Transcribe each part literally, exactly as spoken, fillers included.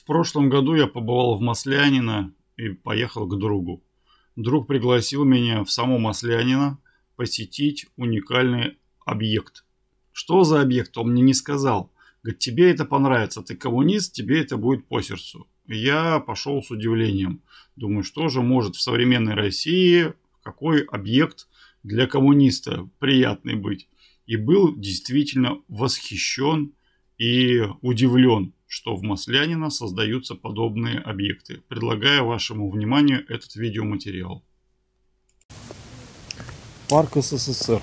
В прошлом году я побывал в Маслянино и поехал к другу. Друг пригласил меня в само Маслянино посетить уникальный объект. Что за объект, он мне не сказал. Говорит, тебе это понравится, ты коммунист, тебе это будет по сердцу. Я пошел с удивлением. Думаю, что же может в современной России, какой объект для коммуниста приятный быть. И был действительно восхищен и удивлен, что в Маслянино создаются подобные объекты. Предлагаю вашему вниманию этот видеоматериал. Парк СССР.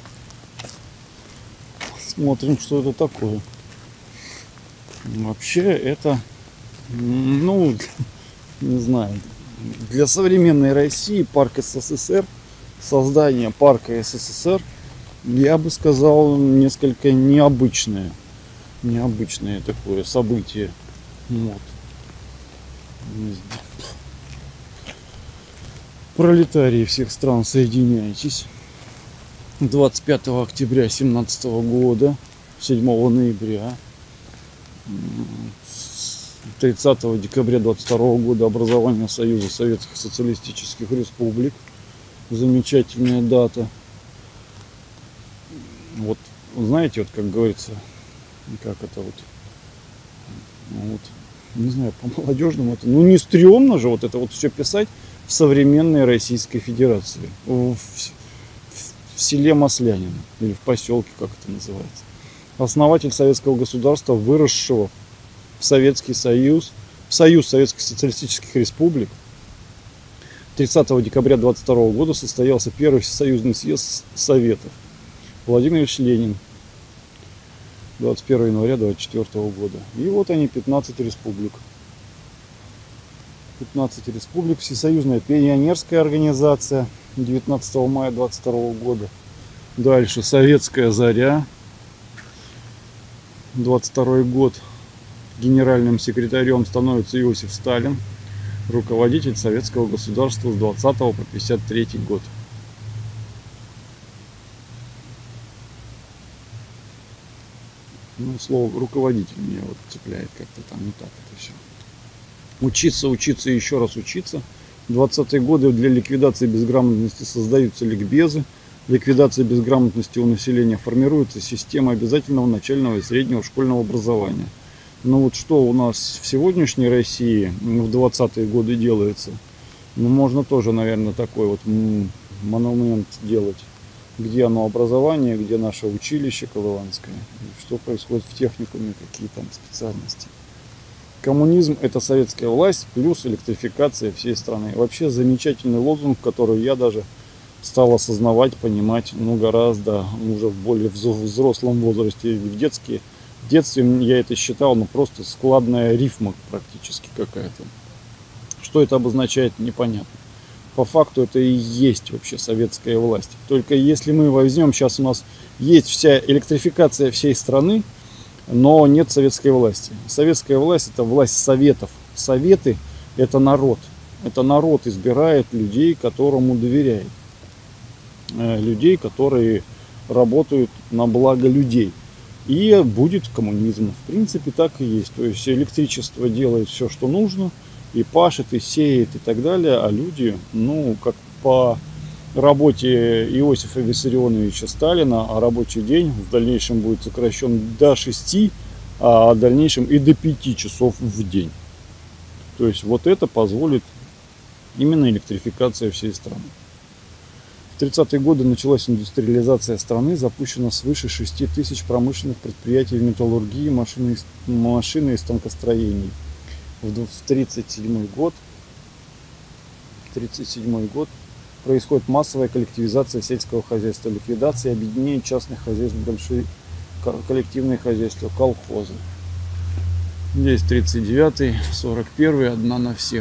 Смотрим, что это такое. Вообще это, ну, не знаю, для современной России парк СССР, создание парка СССР, я бы сказал, несколько необычное. Необычное такое событие. Вот. Пролетарии всех стран, соединяйтесь. двадцать пятого октября семнадцатого года, седьмого ноября, тридцатого декабря двадцать второго года образование Союза Советских Социалистических Республик. Замечательная дата. Вот, знаете, вот как говорится, как это вот, вот, не знаю, по-молодежному это, ну не стрёмно же вот это вот все писать в современной Российской Федерации, в, в, в селе Маслянино, или в поселке, как это называется. Основатель советского государства, выросшего в Советский Союз, в Союз Советских Социалистических Республик. тридцатого декабря двадцать второго года состоялся первый всесоюзный съезд Советов. Владимир Ильич Ленин. двадцать первого января двадцать четвёртого года. И вот они, пятнадцать республик. пятнадцать республик. Всесоюзная пионерская организация девятнадцатого мая двадцать второго года. Дальше Советская Заря. двадцать второй год. Генеральным секретарем становится Иосиф Сталин. Руководитель советского государства с двадцатого по пятьдесят третий год. Ну, слово руководитель меня вот цепляет как-то там не так это все. Учиться, учиться и еще раз учиться. В двадцатые годы для ликвидации безграмотности создаются ликбезы. Ликвидация безграмотности у населения формируется система обязательного начального и среднего школьного образования. Но вот что у нас в сегодняшней России в двадцатые годы делается, ну, можно тоже, наверное, такой вот монумент делать. Где оно образование, где наше училище Колыванское, что происходит в техникуме, какие там специальности. Коммунизм — это советская власть плюс электрификация всей страны. Вообще замечательный лозунг, который я даже стал осознавать, понимать, ну, гораздо уже в более взрослом возрасте. В детстве, в детстве я это считал, ну, просто складная рифма практически какая-то. Что это обозначает, непонятно. По факту это и есть вообще советская власть. Только если мы возьмем, сейчас у нас есть вся электрификация всей страны, но нет советской власти. Советская власть — это власть советов. Советы — это народ. Это народ избирает людей, которому доверяет. Людей, которые работают на благо людей. И будет коммунизм. В принципе, так и есть. То есть электричество делает все, что нужно. И пашет, и сеет, и так далее. А люди, ну, как по работе Иосифа Виссарионовича Сталина, а рабочий день в дальнейшем будет сокращен до шести, а в дальнейшем и до пяти часов в день. То есть вот это позволит именно электрификация всей страны. В тридцатые годы началась индустриализация страны, запущено свыше шести тысяч промышленных предприятий в металлургии, машины, машины и станкостроении. В тридцать седьмой год, тридцать седьмой год происходит массовая коллективизация сельского хозяйства, ликвидация и объединение частных хозяйств в большие коллективные хозяйства, колхозы. Здесь тридцать девятый, сорок первый, одна на всех.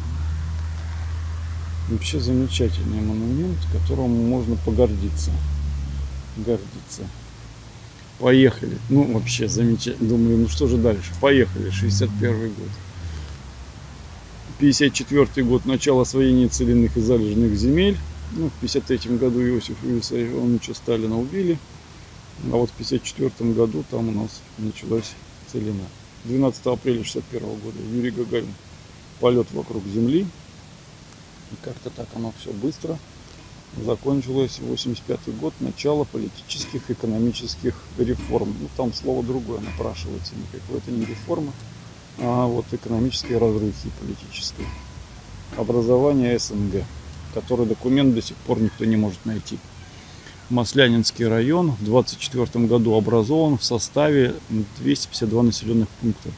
Вообще замечательный монумент, которому можно погордиться. Гордиться. Поехали. Ну, вообще замечательно. Думаю, ну что же дальше? Поехали. шестьдесят первый год. пятьдесят четвёртый год. Начало освоения целинных и залежных земель. Ну, в пятьдесят третьем году Иосифа Виссарионовича Сталина убили. А вот в пятьдесят четвёртом году там у нас началась целина. двенадцатого апреля шестьдесят первого года. Юрий Гагарин. Полет вокруг Земли. И как-то так оно все быстро закончилось. восемьдесят пятый год. Начало политических, экономических реформ. Ну, там слово другое напрашивается. Никакой это не реформа, а вот экономические разрухи политической. Образование СНГ, который документ до сих пор никто не может найти. Маслянинский район в двадцать четвёртом году образован в составе двухсот пятидесяти двух населенных пунктов.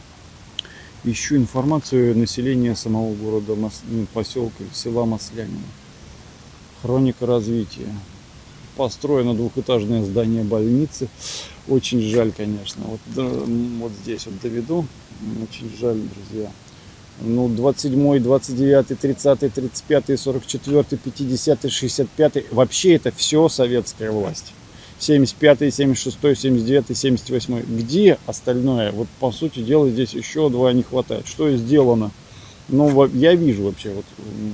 Ищу информацию населения самого города, поселка, села Маслянина. Хроника развития. Построено двухэтажное здание больницы. Очень жаль, конечно. Вот, вот здесь вот доведу. Очень жаль, друзья. Ну, двадцать седьмой, двадцать девятый, тридцатый, тридцать пятый, сорок четвёртый, пятидесятый, шестьдесят пятый. Вообще это все советская власть. семьдесят пятый, семьдесят шестой, семьдесят девятый, семьдесят восьмой. Где остальное? Вот по сути дела здесь еще два не хватает. Что сделано? Ну, я вижу вообще вот...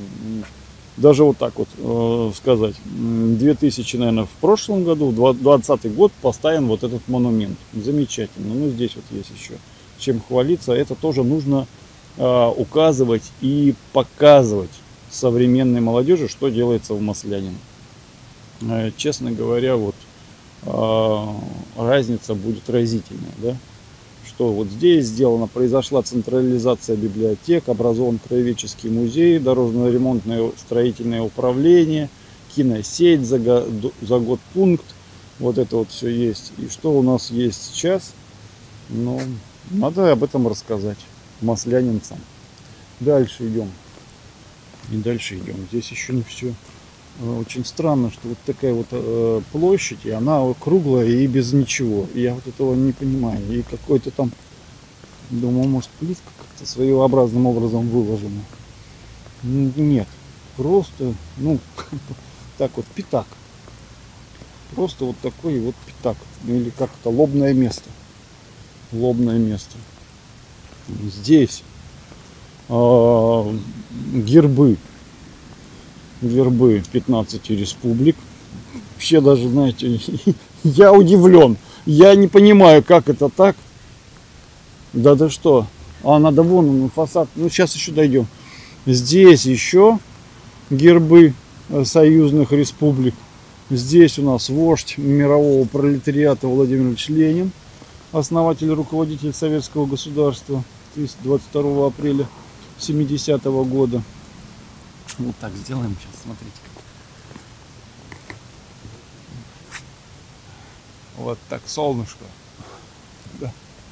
Даже вот так вот э, сказать, две тысячи, наверное, в прошлом году, двадцатый год поставлен вот этот монумент. Замечательно. Ну, здесь вот есть еще чем хвалиться. Это тоже нужно э, указывать и показывать современной молодежи, что делается в Маслянино. Э, честно говоря, вот э, разница будет разительная, да? Что вот здесь сделано, произошла централизация библиотек, образован краеведческий музей, дорожно-ремонтное строительное управление, киносеть, заготпункт, вот это вот все есть. И что у нас есть сейчас, ну, надо об этом рассказать маслянинцам. Дальше идем. И дальше идем. Здесь еще не все. Очень странно, что вот такая вот э, площадь, и она круглая и без ничего. Я вот этого не понимаю. И какой-то там, думаю, может, плитка как-то своеобразным образом выложена. Нет, просто, ну, так вот, пятак. Просто вот такой вот пятак. Или как-то лобное место. Лобное место. Здесь э, гербы. Гербы пятнадцати республик. Вообще даже, знаете, я удивлен. Я не понимаю, как это так. Да да что? А надо вон на фасад. Ну, сейчас еще дойдем. Здесь еще гербы союзных республик. Здесь у нас вождь мирового пролетариата Владимир Ильич Ленин, основатель и руководитель советского государства, двадцать второго апреля семидесятого года. Вот так сделаем сейчас, смотрите. Вот так, солнышко. Да.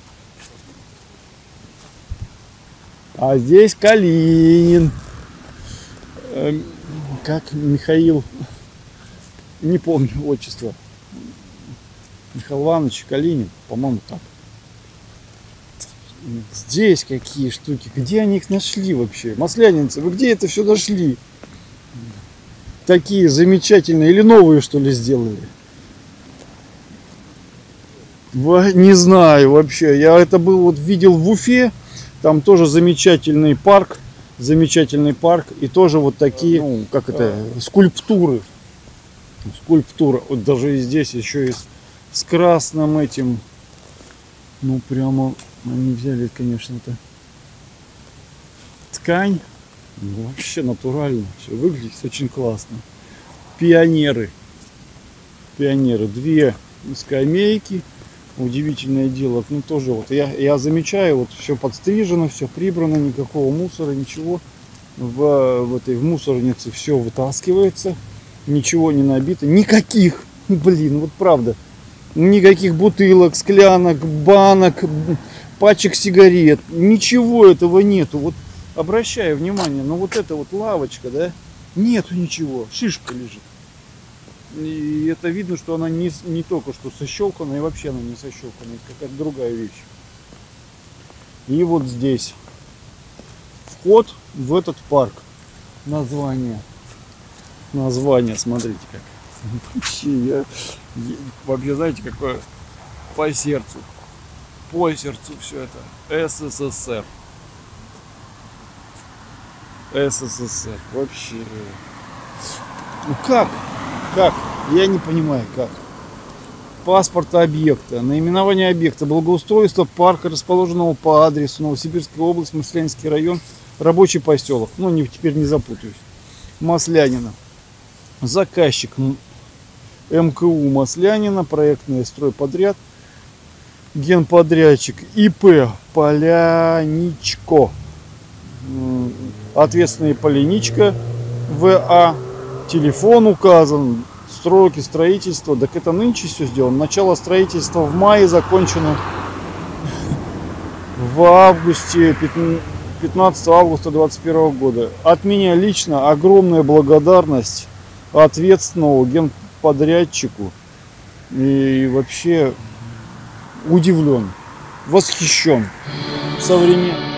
А здесь Калинин. Эм, как Михаил, не помню отчество. Михаил Иванович Калинин, по-моему, так. Здесь какие штуки, где они их нашли вообще? Маслянинцы, вы где это все нашли? Такие замечательные, или новые что ли сделали? Не знаю вообще. Я это был вот видел в Уфе, там тоже замечательный парк, замечательный парк, и тоже вот такие, ну, как это, скульптуры. Скульптура, вот даже и здесь еще и с, с красным этим, ну прямо. Они взяли, конечно, это ткань. Ну, вообще натурально. Все выглядит очень классно. Пионеры. Пионеры. Две скамейки. Удивительное дело. Ну, тоже вот я, я замечаю, вот все подстрижено, все прибрано, никакого мусора, ничего. В, в этой в мусорнице все вытаскивается. Ничего не набито. Никаких. Блин, вот правда. Никаких бутылок, склянок, банок, пачек сигарет, ничего этого нету. Вот обращаю внимание, но вот эта вот лавочка, да, нету ничего, шишка лежит. И это видно, что она не, не только что сощелкана, и вообще она не сощелкана, это какая-то другая вещь. И вот здесь вход в этот парк. Название. Название, смотрите как. Вообще, я, я, вообще, знаете, какое по сердцу. По сердцу все это. СССР. СССР. Вообще. Ну как? Как? Я не понимаю, как. паспорта объекта. Наименование объекта: благоустройство парка, расположенного по адресу Новосибирская область, Маслянинский район, рабочий поселок. Ну, не, теперь не запутаюсь. Маслянина. Заказчик МКУ Маслянина, проектный стройподряд. Генподрядчик ИП Поляничко. Ответственный Поляничко ВА. Телефон указан. Сроки строительства. Так это нынче все сделано. Начало строительства в мае, закончено в августе, пятнадцатого августа двадцать первого года. От меня лично огромная благодарность ответственному генподрядчику. И вообще удивлен, восхищен современным.